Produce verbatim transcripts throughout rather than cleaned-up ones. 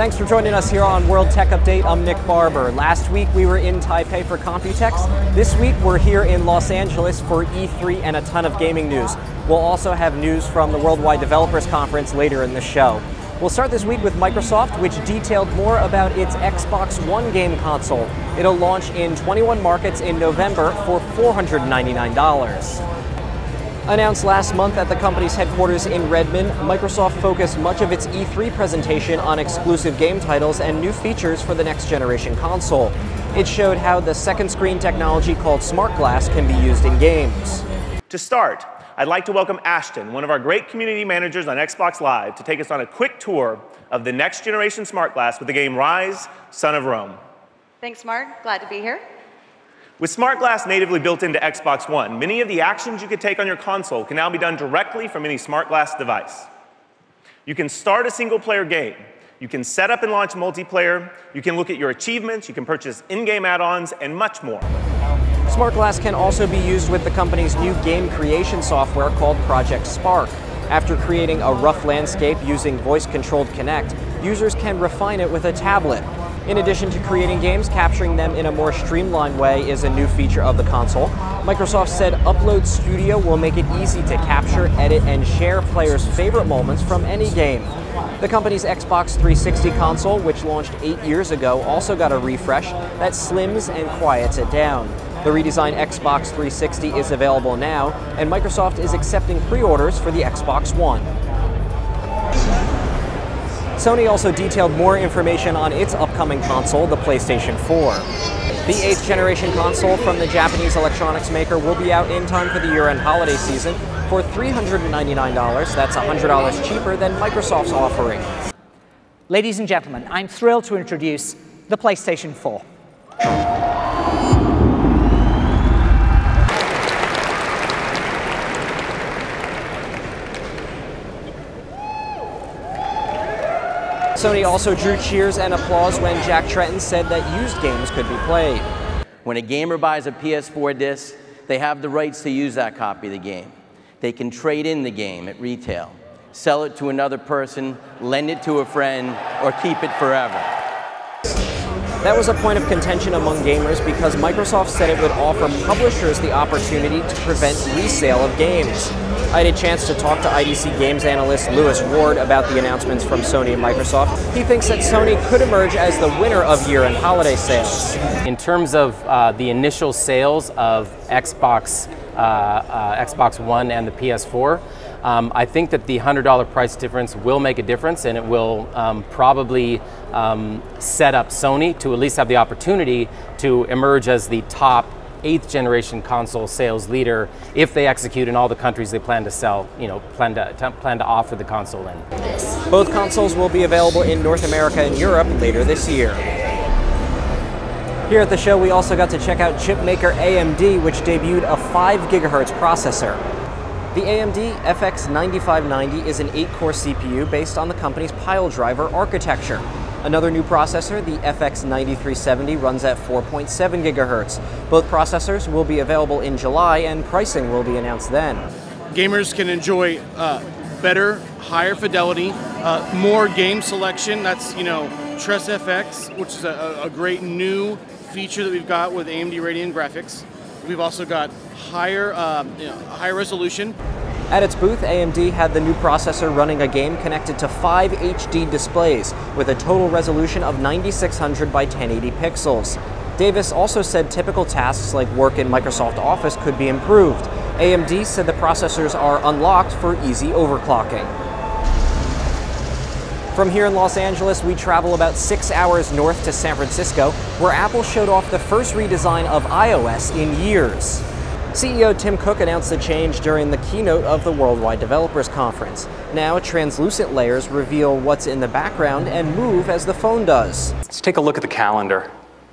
Thanks for joining us here on World Tech Update. I'm Nick Barber. Last week we were in Taipei for Computex. This week we're here in Los Angeles for E three and a ton of gaming news. We'll also have news from the Worldwide Developers Conference later in the show. We'll start this week with Microsoft, which detailed more about its Xbox One game console. It'll launch in twenty-one markets in November for four hundred ninety-nine dollars. Announced last month at the company's headquarters in Redmond, Microsoft focused much of its E three presentation on exclusive game titles and new features for the next generation console. It showed how the second screen technology called Smart Glass can be used in games. To start, I'd like to welcome Ashton, one of our great community managers on Xbox Live, to take us on a quick tour of the next generation Smart Glass with the game Rise, Son of Rome. Thanks, Mark. Glad to be here. With Smart Glass natively built into Xbox One, many of the actions you could take on your console can now be done directly from any Smart Glass device. You can start a single-player game. You can set up and launch multiplayer. You can look at your achievements. You can purchase in-game add-ons, and much more. Smart Glass can also be used with the company's new game creation software called Project Spark. After creating a rough landscape using voice-controlled Kinect, users can refine it with a tablet. In addition to creating games, capturing them in a more streamlined way is a new feature of the console. Microsoft said Upload Studio will make it easy to capture, edit, and share players' favorite moments from any game. The company's Xbox three sixty console, which launched eight years ago, also got a refresh that slims and quiets it down. The redesigned Xbox three sixty is available now, and Microsoft is accepting pre-orders for the Xbox One. Sony also detailed more information on its upcoming console, the PlayStation four. The eighth generation console from the Japanese electronics maker will be out in time for the year-end holiday season for three hundred ninety-nine dollars. That's one hundred dollars cheaper than Microsoft's offering. Ladies and gentlemen, I'm thrilled to introduce the PlayStation four. Sony also drew cheers and applause when Jack Tretton said that used games could be played. When a gamer buys a P S four disc, they have the rights to use that copy of the game. They can trade in the game at retail, sell it to another person, lend it to a friend, or keep it forever. That was a point of contention among gamers because Microsoft said it would offer publishers the opportunity to prevent resale of games. I had a chance to talk to I D C Games analyst Lewis Ward about the announcements from Sony and Microsoft. He thinks that Sony could emerge as the winner of year-end holiday sales. In terms of uh, the initial sales of Xbox, uh, uh, Xbox One and the P S four, Um, I think that the one hundred dollar price difference will make a difference, and it will um, probably um, set up Sony to at least have the opportunity to emerge as the top eighth generation console sales leader if they execute in all the countries they plan to sell, you know, plan to, to, plan to offer the console in. Both consoles will be available in North America and Europe later this year. Here at the show, we also got to check out chipmaker A M D, which debuted a five gigahertz processor. The A M D F X ninety-five ninety is an eight core C P U based on the company's Piledriver architecture. Another new processor, the F X ninety-three seventy, runs at four point seven gigahertz. Both processors will be available in July, and pricing will be announced then. Gamers can enjoy uh, better, higher fidelity, uh, more game selection. That's, you know, TressFX, which is a, a great new feature that we've got with A M D Radeon graphics. We've also got higher, um, you know, higher resolution. At its booth, A M D had the new processor running a game connected to five H D displays with a total resolution of ninety-six hundred by ten eighty pixels. Davis also said typical tasks like work in Microsoft Office could be improved. A M D said the processors are unlocked for easy overclocking. From here in Los Angeles, we travel about six hours north to San Francisco, where Apple showed off the first redesign of iOS in years. C E O Tim Cook announced the change during the keynote of the Worldwide Developers Conference. Now, translucent layers reveal what's in the background and move as the phone does. Let's take a look at the calendar.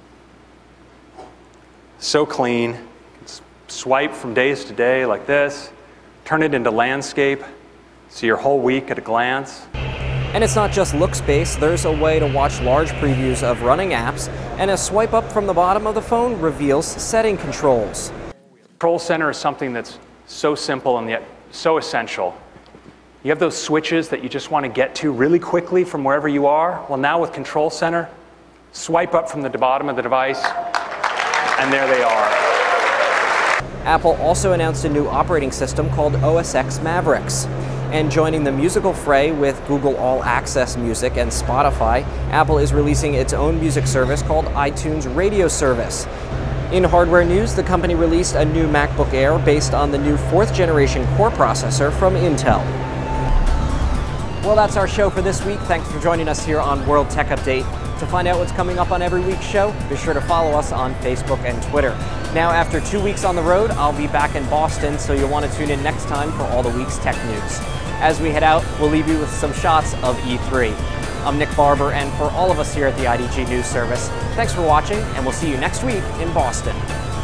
So clean. Swipe from days to day like this. Turn it into landscape. See your whole week at a glance. And it's not just looks-based, there's a way to watch large previews of running apps, and a swipe up from the bottom of the phone reveals setting controls. Control Center is something that's so simple and yet so essential. You have those switches that you just want to get to really quickly from wherever you are. Well, now with Control Center, swipe up from the bottom of the device, and there they are. Apple also announced a new operating system called O S X Mavericks. And joining the musical fray with Google All Access Music and Spotify, Apple is releasing its own music service called iTunes Radio Service. In hardware news, the company released a new MacBook Air based on the new fourth generation Core processor from Intel. Well, that's our show for this week. Thanks for joining us here on World Tech Update. To find out what's coming up on every week's show, be sure to follow us on Facebook and Twitter. Now, after two weeks on the road, I'll be back in Boston, so you'll want to tune in next time for all the week's tech news. As we head out, we'll leave you with some shots of E three. I'm Nick Barber, and for all of us here at the I D G News Service, thanks for watching, and we'll see you next week in Boston.